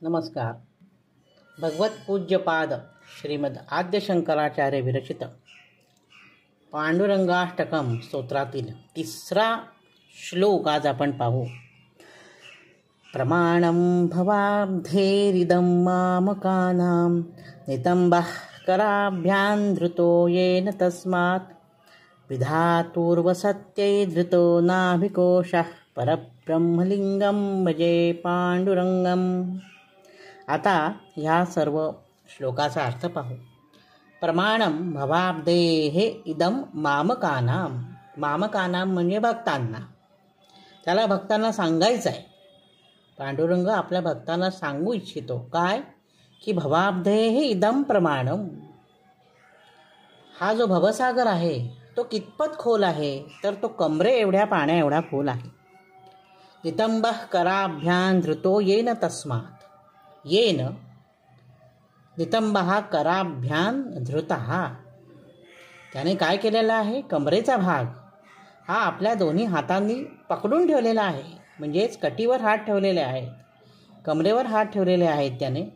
नमस्कार. भगवत पूज्यपाद श्रीमद आद्य शंकराचार्य विरचित पांडुरंगाष्टकम स्तोत्रातील 3रा श्लोक आज आपण पाहू. प्रमाणं भवाब्धेरिदं मामकानां नितंबः कराभ्यां धृतो येन तस्मात् विधातुर्वसत्यै धृतो नाभिकोशः परब्रह्मलिंगं भजे पांडुरंगम. आता ह्या सर्व श्लोकाचा अर्थ पाहू. प्रमाणं भवाब्धेः इदं मामकानां. मामकानां म्हणजे भक्तांना. त्याला भक्तांना सांगायचं आहे. पांडुरंग आपल्या भक्तांना सांगू इच्छितो काय की भवाब्धेः इदं प्रमाणं. हा जो भवसागर आहे तो कितपत खोल आहे तर तो कमरे एवढ्या पाण्या एवढा खोल आहे. नितंबः कराभ्यां धृतो येन तस्मात्. येन नितंबः कराभ्यां धृतः. त्याने काय केलेलं आहे, कमरेचा भाग हा आपल्या दोन्ही हातांनी पकडून ठेवलेला आहे. म्हणजेच कटीवर हात ठेवलेले आहेत, कमरेवर हात ठेवलेले आहेत त्याने.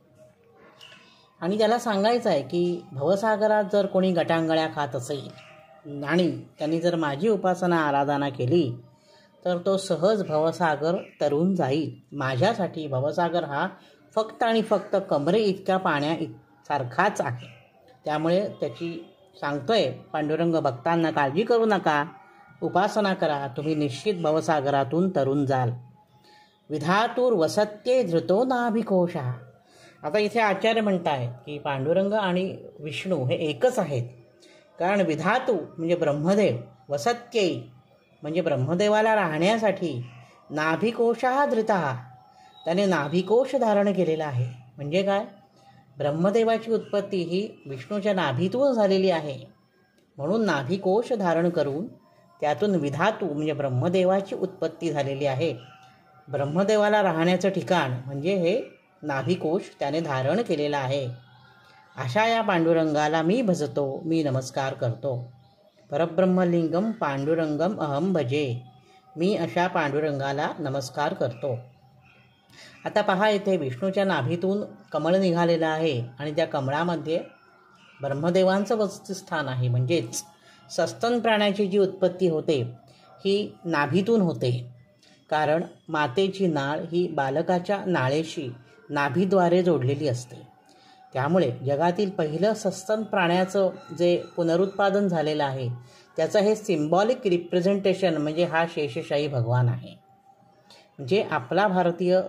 आणि त्याला सांगायचं आहे की भवसागरात जर कोणी गटांगळ्या खात असेल आणि त्यांनी जर माझी उपासना आराधना केली तर तो सहज भवसागर तरून जाईल. माझ्यासाठी भवसागर हा फक्त आणि फक्त कमरे इतक्या पाण्यासारखाच आहे. त्यामुळे त्याची सांगतोय पांडुरंग भक्तांना, काळजी करू नका, उपासना करा, तुम्ही निश्चित भवसागरातून तरून जाल. विधातुर वसत्ये धृतो नाभिकोशः. आता इथे आचार्य म्हणतायत की पांडुरंग आणि विष्णू हे एकच आहेत. कारण विधातू म्हणजे ब्रह्मदेव, वसत्ये म्हणजे ब्रह्मदेवाला राहण्यासाठी नाभिकोशः धृतः. त्याने नाभिकोश धारण केलेला आहे. म्हणजे काय, ब्रह्मदेवाची उत्पत्ती ही विष्णूच्या नाभीतून झालेली आहे. म्हणून नाभिकोश धारण करून त्यातून विधातू म्हणजे ब्रह्मदेवाची उत्पत्ती झालेली आहे. ब्रह्मदेवाला राहण्याचं ठिकाण म्हणजे हे नाभिकोश त्याने धारण केलेला आहे. अशा या पांडुरंगाला मी भजतो, मी नमस्कार करतो. परब्रह्मलिंगम पांडुरंगम अहम भजे. मी अशा पांडुरंगाला नमस्कार करतो. आता पहा, इथे विष्णूच्या नाभीतून कमळ निघालेलं आहे आणि त्या कमळामध्ये ब्रह्मदेवांचं वसतिस्थान आहे. म्हणजेच सस्तन प्राण्याची जी उत्पत्ती होते ही नाभीतून होते. कारण मातेची नाळ ही बालकाच्या नाळेशी नाभीद्वारे जोडलेली असते. त्यामुळे जगातील पहिलं सस्तन प्राण्याचं जे पुनरुत्पादन झालेलं आहे त्याचं हे सिम्बॉलिक रिप्रेझेंटेशन म्हणजे हा शेषशाही भगवान आहे. म्हणजे आपली भारतीय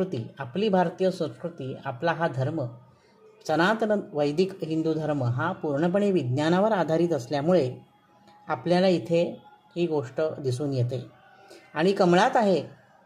संस्कृती, आपला हा धर्म, सनातन वैदिक हिंदू धर्म हा पूर्णपणे विज्ञानावर आधारित असल्यामुळे आपल्याला इथे ही गोष्ट दिसून येते. आणि कमळात आहे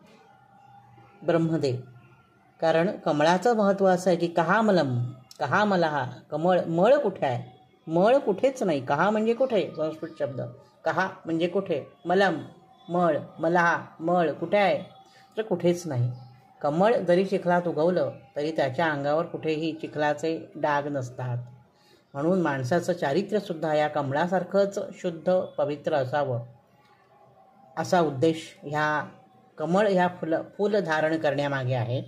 ब्रह्मदेव. कारण कमळाचं महत्त्व असं आहे की कहामलम, कहा मलहा. कमळ, मळ कुठे आहे, मळ कुठेच नाही. कहा म्हणजे कुठे, संस्कृत शब्द. कहा म्हणजे कुठे, मलम मळ, मलहा मळ कुठे आहे तर कुठेच नाही. कमळ जरी चिखलात उगवलं तरी त्याच्या अंगावर कुठेही चिखलाचे डाग नसतात. म्हणून माणसाचं चारित्र्यसुद्धा या कमळासारखंच शुद्ध पवित्र असावं असा उद्देश ह्या कमळ ह्या फूल धारण करण्यामागे आहे.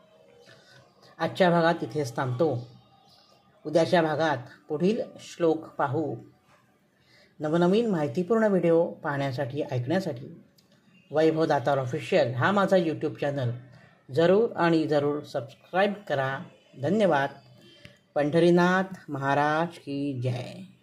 आजच्या भागात इथेच थांबतो. उद्याच्या भागात पुढील श्लोक पाहू. नवनवीन माहितीपूर्ण व्हिडिओ पाहण्यासाठी, ऐकण्यासाठी वैभव दातार ऑफिशियल हा माझा यूट्यूब चॅनल जरूर सबस्क्राईब करा. धन्यवाद. पंढरीनाथ महाराज की जय.